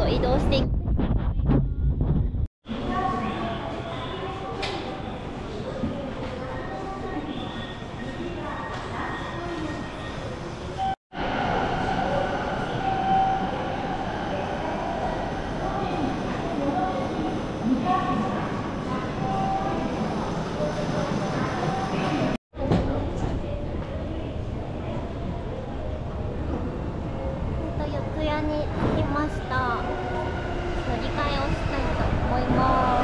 と移動していく。四谷に着きました。乗り換えをしたいと思います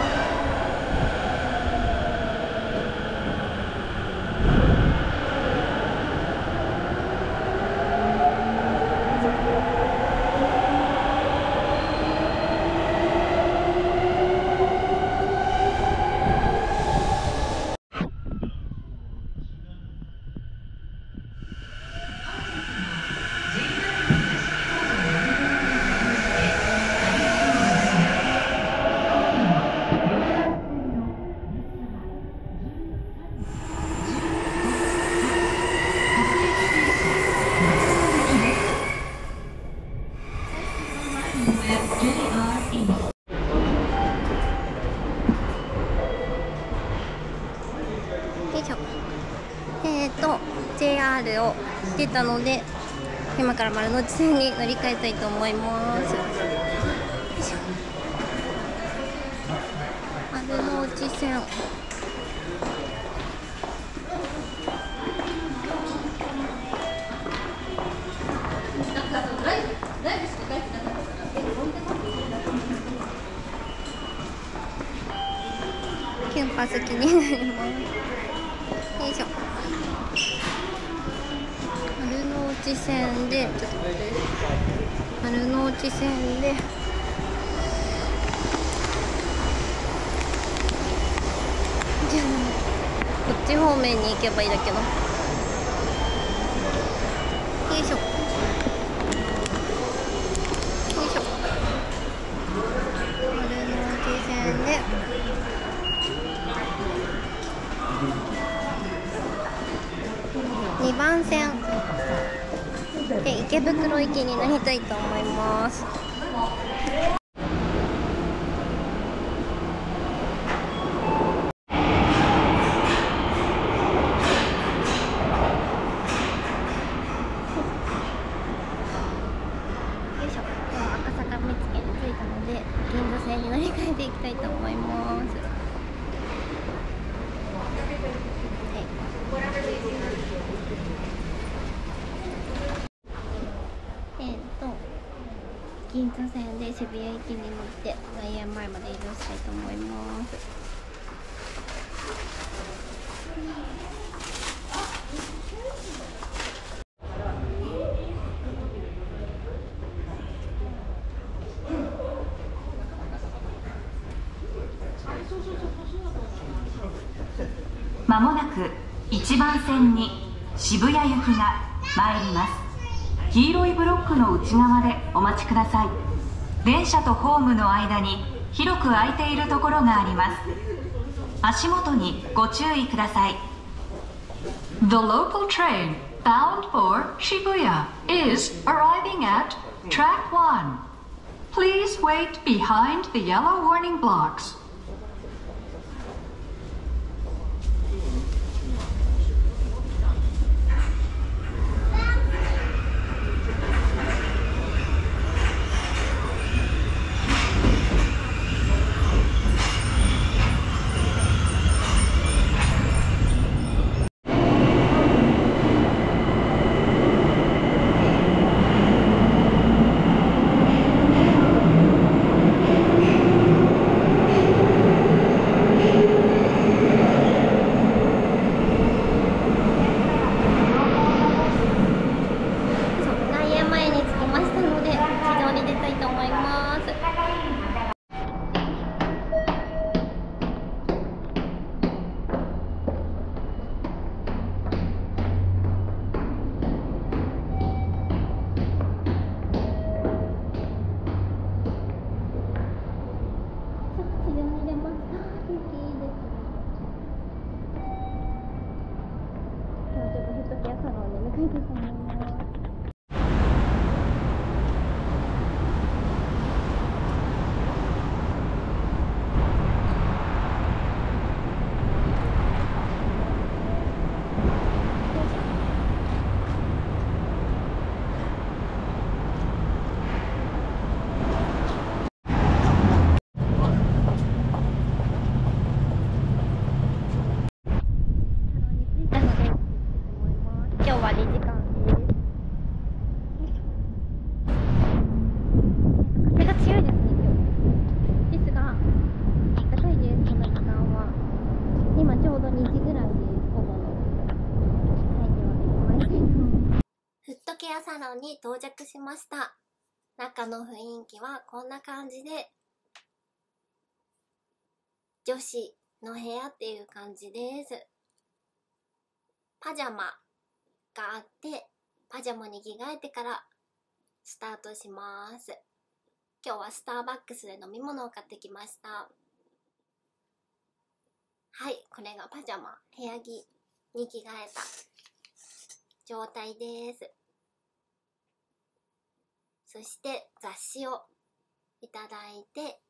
。JR を出たので、今から丸の内線に乗り換えたいと思います。丸の内線。キュンパス気になります。よいしょ。丸の内線で、ちょっと待って。丸の内線で。こっち方面に行けばいいだけど。よいしょ。よいしょ。丸の内線で。2番線で池袋駅になりたいと思います。赤坂見附に着いたので、銀座線に乗り換えていきたいと思います。銀座線で渋谷駅に乗って外苑前まで移動したいと思います。 まもなく1番線に渋谷行きが参ります。黄色いブロックの内側でお待ちください。電車とホームの間に広く空いているところがあります。足元にご注意ください。The local train bound for Shibuya is arriving at track 1. Please wait behind the yellow warning blocks. り時間です。風が強いですね、今日。ですが、暖かいです、この時間は。今ちょうど2時ぐらいです、午後の。はい、では、フットケアサロンに到着しました。中の雰囲気はこんな感じで、女子の部屋っていう感じです。パジャマがあって、パジャマに着替えてからスタートします。今日はスターバックスで飲み物を買ってきました。はい、これがパジャマ、部屋着に着替えた状態です。そして雑誌をいただいて、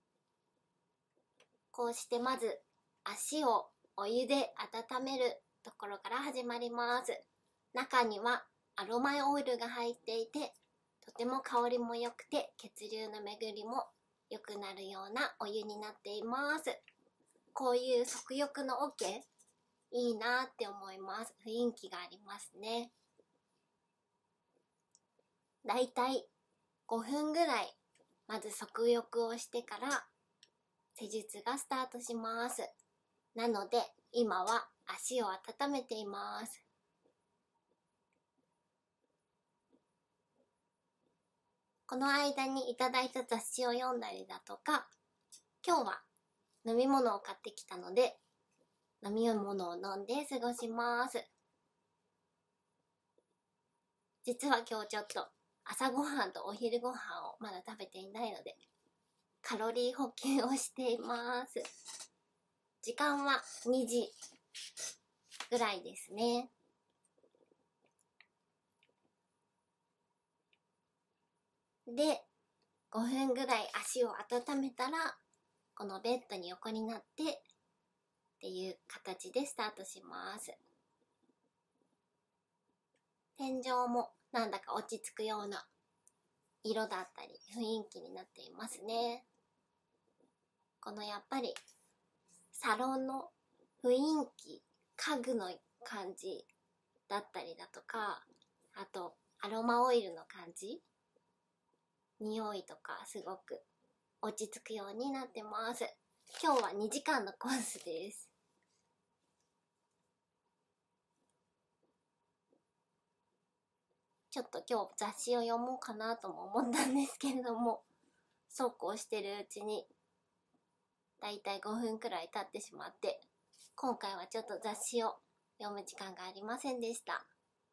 こうしてまず足をお湯で温めるところから始まります。中にはアロマオイルが入っていて、とても香りも良くて血流の巡りも良くなるようなお湯になっています。こういう足浴の桶いいなって思います。雰囲気がありますね。だいたい5分ぐらいまず足浴をしてから施術がスタートします。なので今は足を温めています。この間にいただいた雑誌を読んだりだとか、今日は飲み物を買ってきたので飲み物を飲んで過ごします。実は今日ちょっと朝ごはんとお昼ごはんをまだ食べていないのでカロリー補給をしています。時間は2時ぐらいですね。で、5分ぐらい足を温めたらこのベッドに横になってっていう形でスタートします。天井もなんだか落ち着くような色だったり雰囲気になっていますね。このやっぱりサロンの雰囲気、家具の感じだったりだとか、あとアロマオイルの感じ、匂いとかすごく落ち着くようになってます。今日は2時間のコースです。ちょっと今日雑誌を読もうかなとも思ったんですけれども、そうこうしてるうちにだいたい5分くらい経ってしまって、今回はちょっと雑誌を読む時間がありませんでした。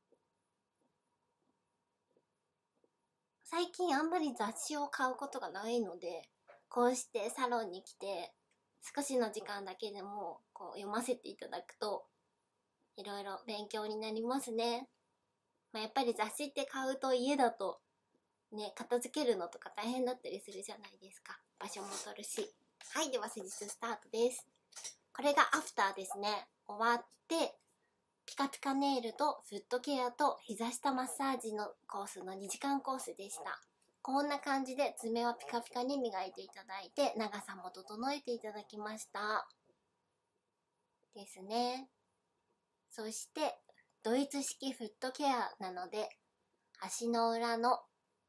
最近あんまり雑誌を買うことがないので、こうしてサロンに来て少しの時間だけでもこう読ませていただくといろいろ勉強になりますね。やっぱり雑誌って買うと家だとね、片付けるのとか大変だったりするじゃないですか。場所も取るし。はい、では施術スタートです。これがアフターですね。終わってピカピカネイルとフットケアと膝下マッサージのコースの2時間コースでした。こんな感じで爪はピカピカに磨いていただいて、長さも整えていただきましたですね。そしてドイツ式フットケアなので足の裏の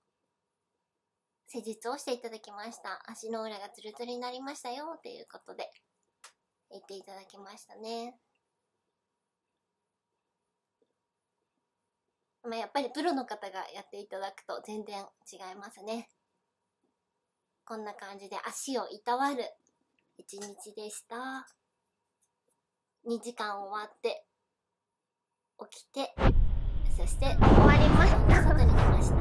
施術をしていただきました。足の裏がツルツルになりましたよということで言っていただきましたね。やっぱりプロの方がやっていただくと全然違いますね。こんな感じで足をいたわる一日でした。2時間終わって起きて、そして終わりました。外に来ました。ちょっとうとうとして過ごしてました。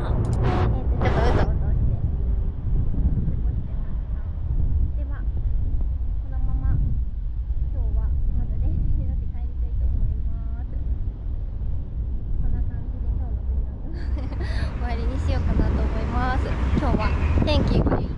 ではこのまま今日はまだ練習になって帰りたいと思います。こんな感じで今日の Vlog 終わりにしようかなと思います。今日は天気がいい